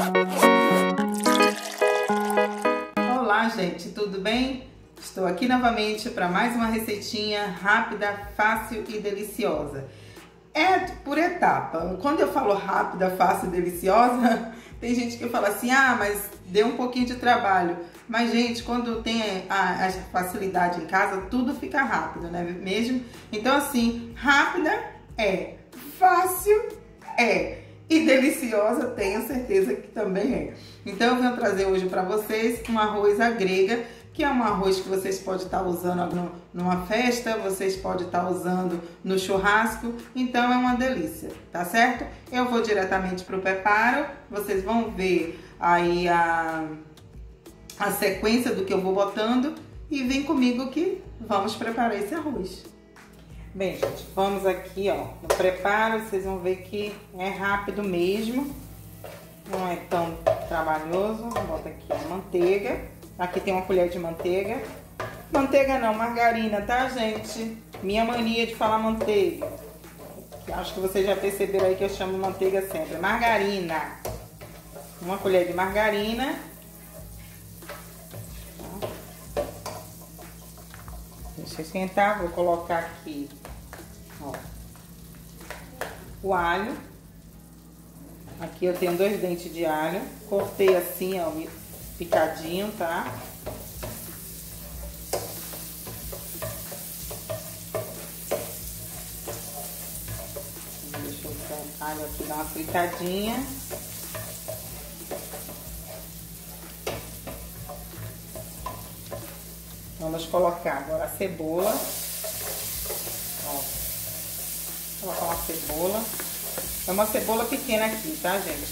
Olá, gente, tudo bem? Estou aqui novamente para mais uma receitinha rápida, fácil e deliciosa. É por etapa. Quando eu falo rápida, fácil e deliciosa, tem gente que fala assim, mas deu um pouquinho de trabalho. Mas, gente, quando tem a facilidade em casa, tudo fica rápido, não é mesmo? Então, assim, rápida é, fácil é e deliciosa, tenho certeza que também é. Então, eu venho trazer hoje para vocês um arroz à grega, que é um arroz que vocês podem estar usando numa festa, vocês podem estar usando no churrasco, então é uma delícia, tá certo? Eu vou diretamente para o preparo, vocês vão ver aí a sequência do que eu vou botando e vem comigo que vamos preparar esse arroz. Bem, gente, vamos aqui, ó, no preparo, vocês vão ver que é rápido mesmo, não é tão trabalhoso. Bota aqui a manteiga, aqui tem uma colher de manteiga, manteiga não, margarina, tá, gente? Minha mania de falar manteiga, acho que vocês já perceberam aí que eu chamo manteiga sempre, margarina, uma colher de margarina. Deixa esquentar, vou colocar aqui, ó, o alho. Aqui eu tenho 2 dentes de alho, cortei assim, ó, picadinho, tá? Deixa eu botar o alho aqui, dar uma fritadinha. Vamos colocar agora a cebola. Ó, vou colocar uma cebola. É uma cebola pequena aqui, tá, gente?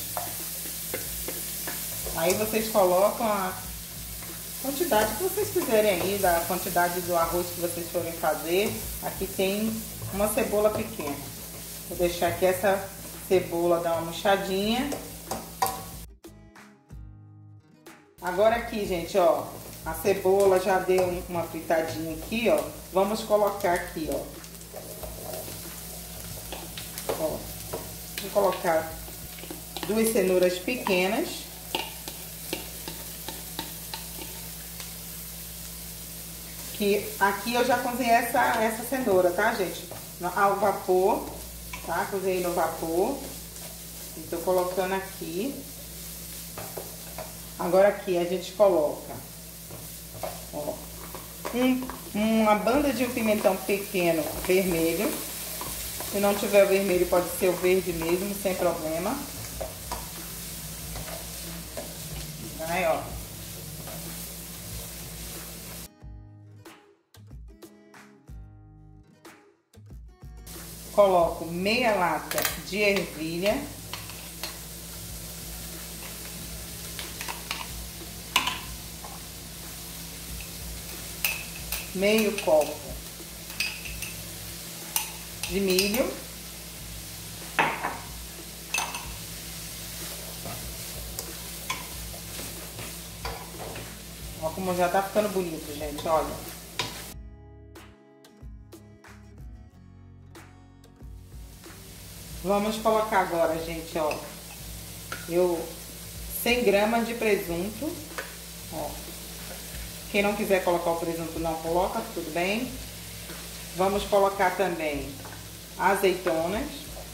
Aí vocês colocam a quantidade que vocês quiserem aí, da quantidade do arroz que vocês forem fazer. Aqui tem uma cebola pequena. Vou deixar aqui essa cebola dar uma murchadinha. Agora aqui, gente, ó, a cebola já deu uma fritadinha aqui, ó. Vamos colocar aqui, ó. Ó, vou colocar 2 cenouras pequenas. Que aqui eu já cozinhei essa cenoura, tá, gente? Ao vapor, tá? Cozinhei no vapor. Estou colocando aqui. Agora aqui a gente coloca, ó, uma banda de um pimentão pequeno vermelho. Se não tiver o vermelho, pode ser o verde mesmo, sem problema. Aí, ó. Coloco meia lata de ervilha. Meio copo de milho. Olha como já tá ficando bonito, gente, olha. Vamos colocar agora, gente, ó, 100 gramas de presunto, ó. Quem não quiser colocar o presunto não coloca, tudo bem. Vamos colocar também azeitonas,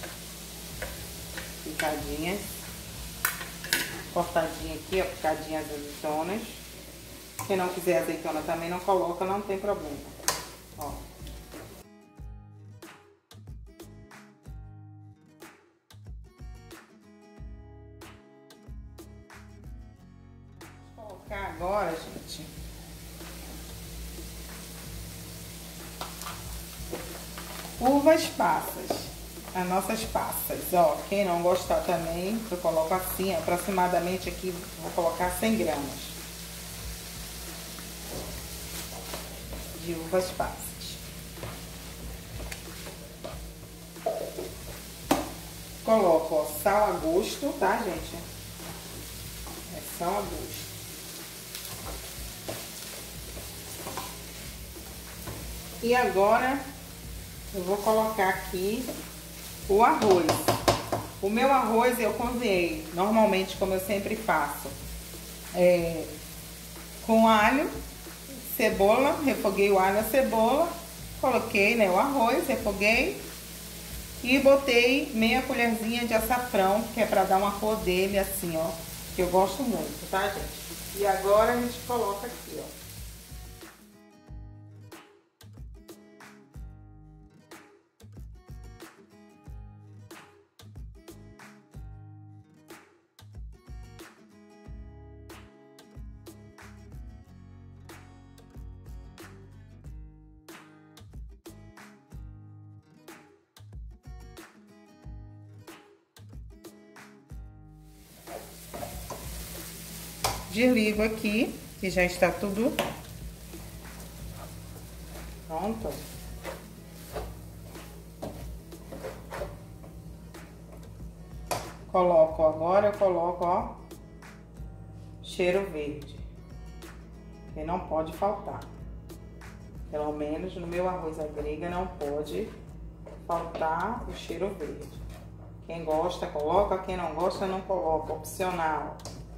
picadinhas, cortadinha aqui, ó, picadinhas as azeitonas. Quem não quiser azeitona também não coloca, não tem problema, ó. Vou colocar agora, gente, uvas passas, as nossas passas, ó. Quem não gostar também, eu coloco assim, aproximadamente aqui, vou colocar 100 gramas de uvas passas. Coloco, ó, sal a gosto, tá, gente? É sal a gosto. E agora eu vou colocar aqui o arroz. O meu arroz eu cozinhei, normalmente como eu sempre faço, com alho, cebola, refoguei o alho e a cebola, coloquei, né, o arroz, refoguei e botei meia colherzinha de açafrão, que é pra dar uma cor dele assim, ó, que eu gosto muito, tá, gente? E agora a gente coloca aqui, ó. Desligo aqui, que já está tudo pronto. Agora eu coloco, ó, cheiro verde, que não pode faltar. Pelo menos no meu arroz à grega não pode faltar o cheiro verde. Quem gosta, coloca, quem não gosta, não coloca, opcional.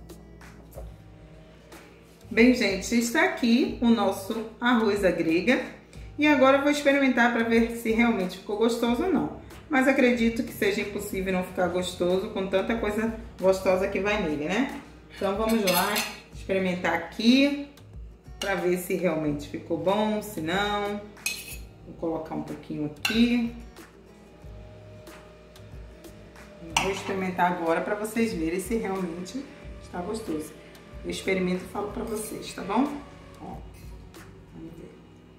Bem, gente, está aqui o nosso arroz à grega e agora eu vou experimentar para ver se realmente ficou gostoso ou não. Mas acredito que seja impossível não ficar gostoso com tanta coisa gostosa que vai nele, né? Então vamos lá experimentar aqui para ver se realmente ficou bom, se não. Vou colocar um pouquinho aqui. Vou experimentar agora para vocês verem se realmente está gostoso. Eu experimento e falo pra vocês, tá bom? Ó, vamos ver.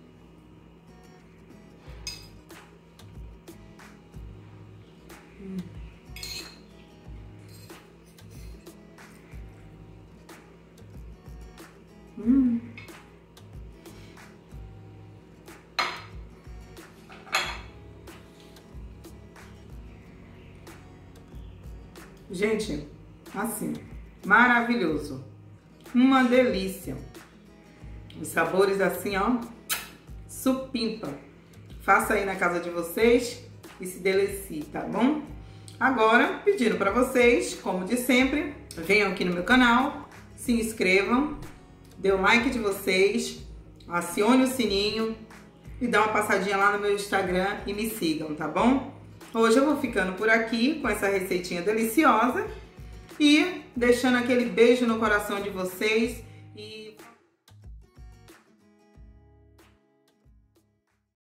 Gente, assim, maravilhoso. Uma delícia. Os sabores assim, ó, supimpa. Faça aí na casa de vocês e se delicie, tá bom? Agora, pedindo pra vocês, como de sempre, venham aqui no meu canal, se inscrevam, dê o like de vocês, acione o sininho e dá uma passadinha lá no meu Instagram e me sigam, tá bom? Hoje eu vou ficando por aqui com essa receitinha deliciosa e deixando aquele beijo no coração de vocês